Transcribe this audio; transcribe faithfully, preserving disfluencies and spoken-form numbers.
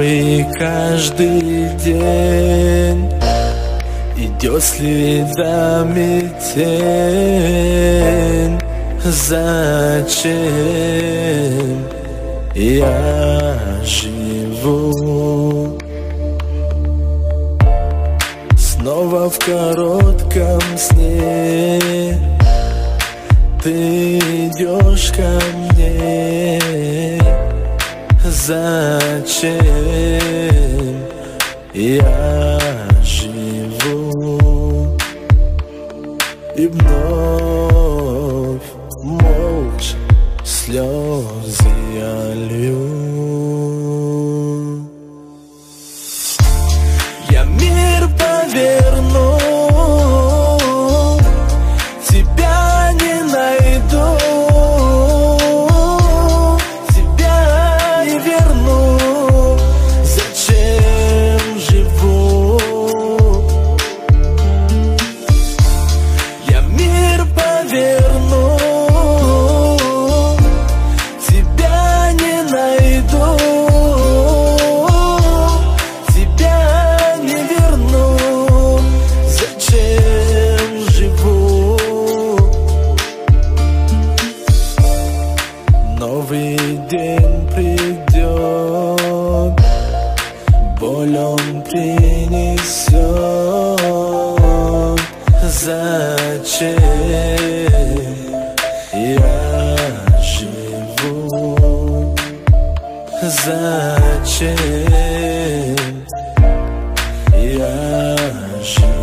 новый каждый день, идет следами тень. Зачем я живу? Снова в коротком сне ты идешь ко мне. Зачем я живу? И вновь молча слезы я лью. Я мир поверну, тебя не найду, тебя не верну. Зачем живу? Я мир поверну, тебя не найду, тебя не верну. Зачем живу? Новый день придет, боль он принесет. Зачем я живу? Зачем я живу?